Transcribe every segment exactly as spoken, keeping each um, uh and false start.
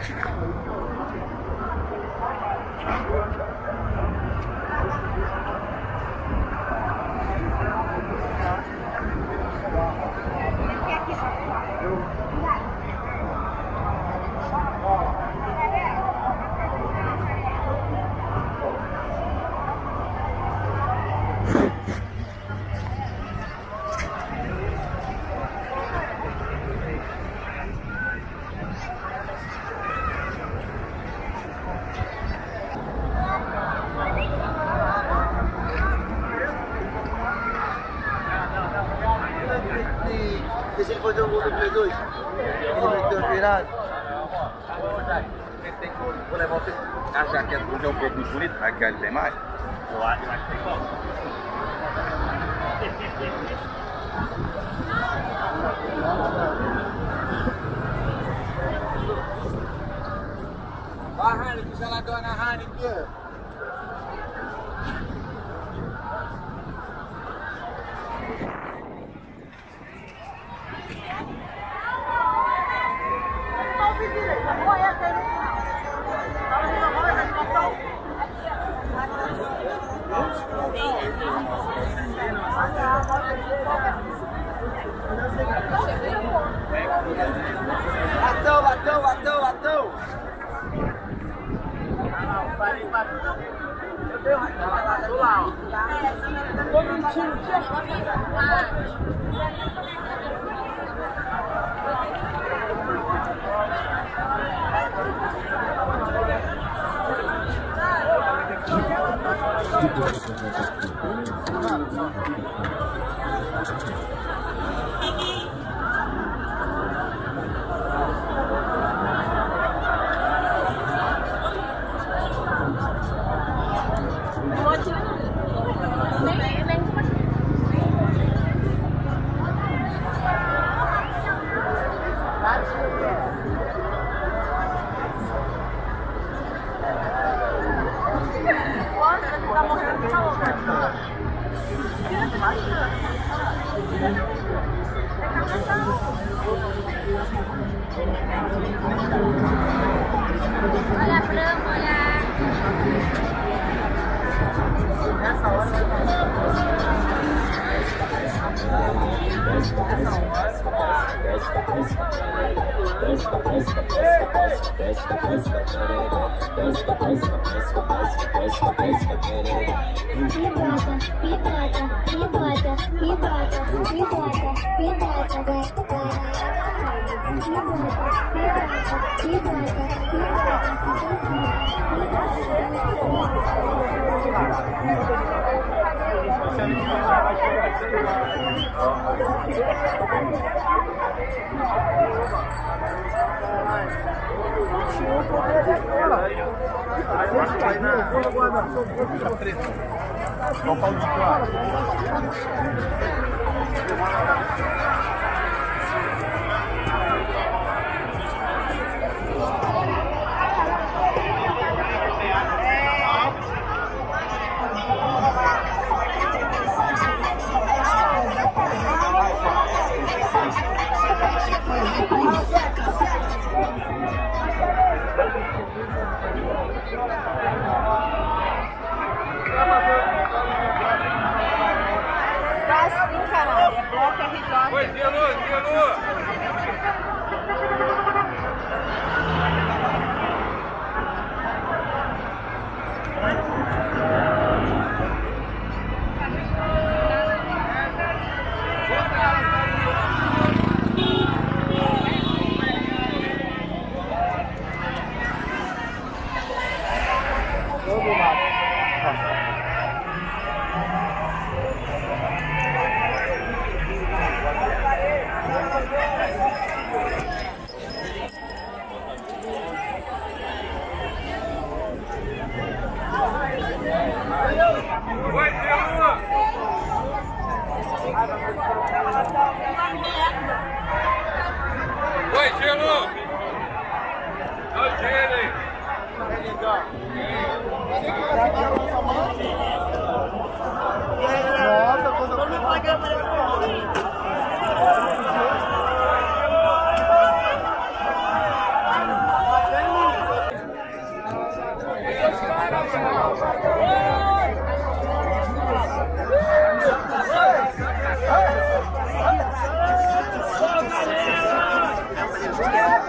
Deixa ele fazer o gol do Play dois. Ele meteu virado. Vou levar você. A jaqueta do jogo muito bonito. Aqui ele tem mais? Eu acho que tem como. Vai, Heineken, já lá dona Heineken. Bateu, bateu, bateu, bateu. Bateu lá, ó. Tô mentindo, Olha, branco, olha. Nessa hora vai São Paulo de quatro. Tá assim, caralho. É bloco R J.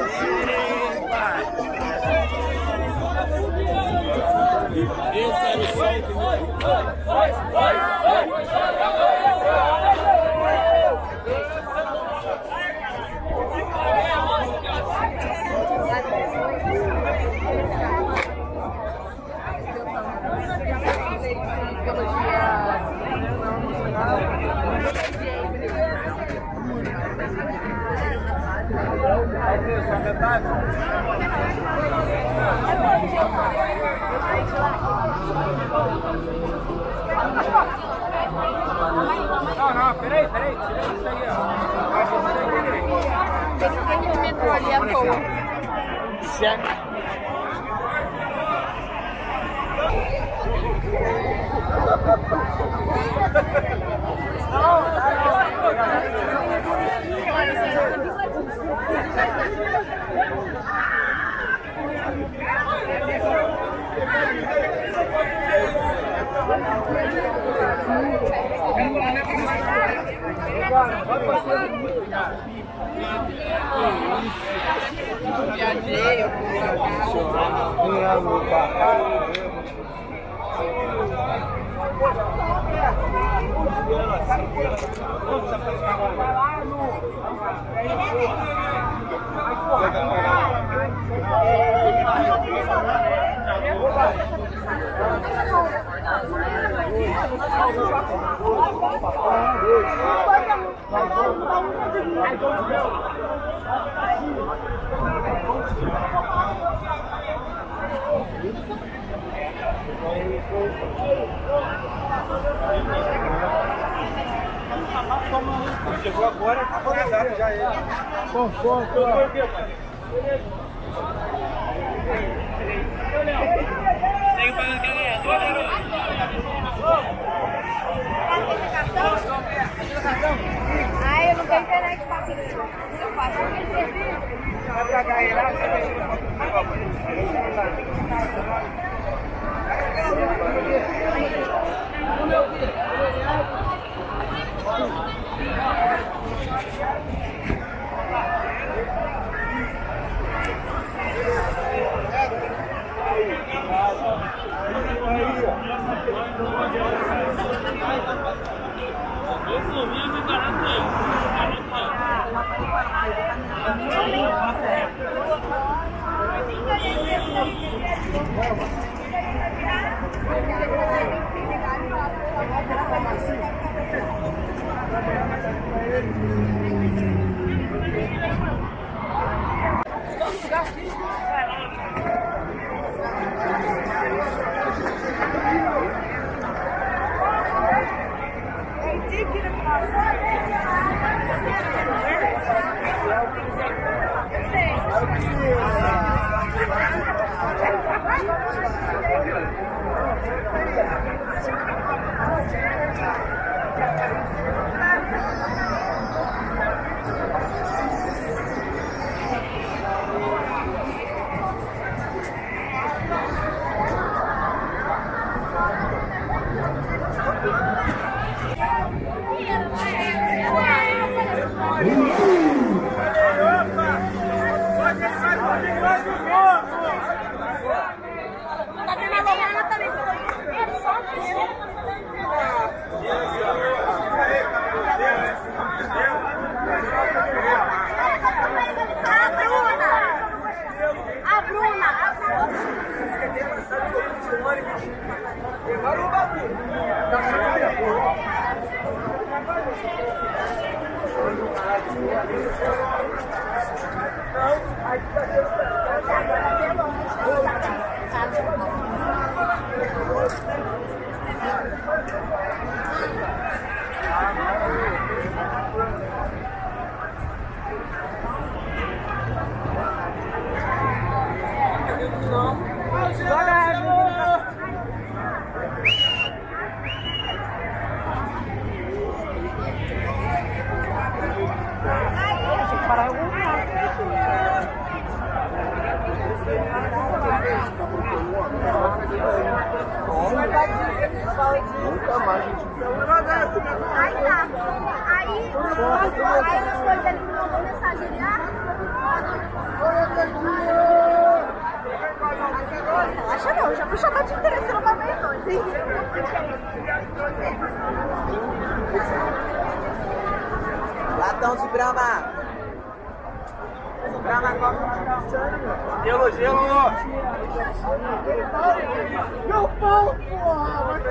Esse era o som que Não, não, peraí, peraí, tira isso aí, ó. Tem que metrô ali à toa. Certo. Chegou agora, tá organizado já ele. Conforto, ó. Tem que fazer aquele Ai, eu não tenho internet pra aquilo. Eu faço o que você vai pra cá aí, lá, Nunca mais a gente Aí tá. Aí, aí as coisas ele me mandou mensagem. Ah, fecha não, já vou chamar de interesse, você não vai ver não, entendi. Latão de Brahma. Brahma copa. Gelo, gelo! Meu pau, porra! Vai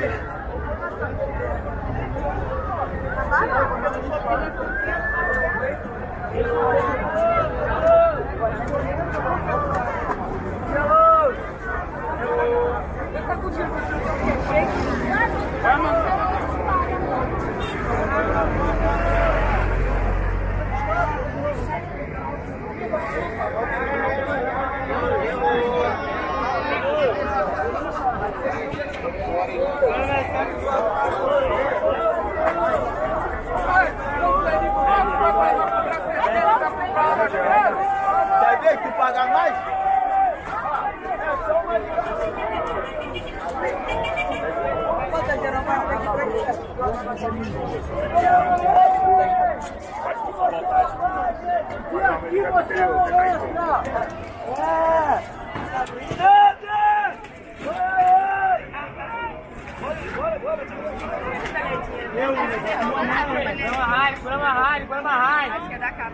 Vai ver que tu paga mais? aqui você não é! Acho que é da capa.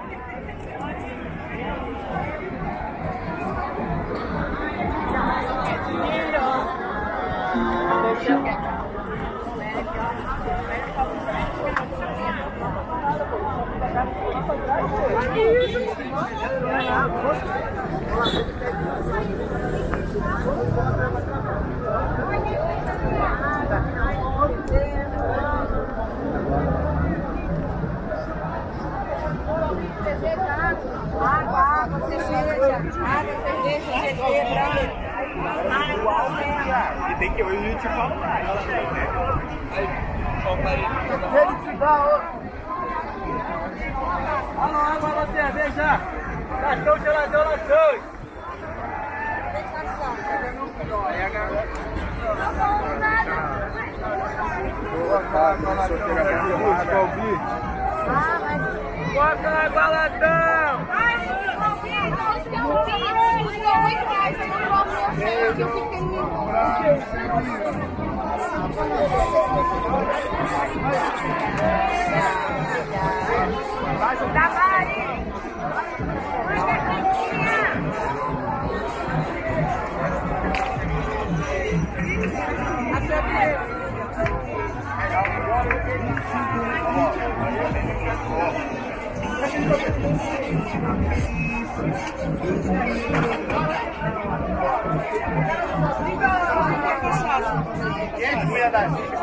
Água, água, cerveja, água, cerveja, cerveja, água. E tem que eu te falo mais. Ele te dá, ó! Olha lá, água na cerveja! Latão, geladão, latão! Ah, mas... Bota água, latão! Ai, nós temos que ir, custou muito mais, eu não vou você, eu fiquei... Vai ajudar, Mari! Quem foi a da gente?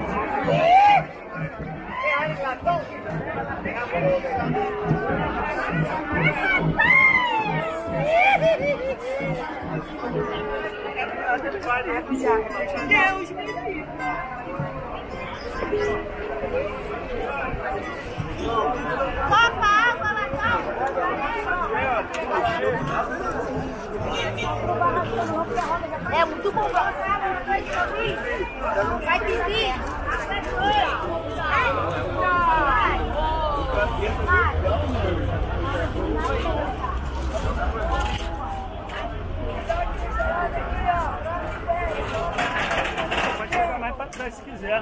Deus me livre. Copa, água, latão. É muito bom. Vai pedir. Pode jogar mais pra trás se quiser.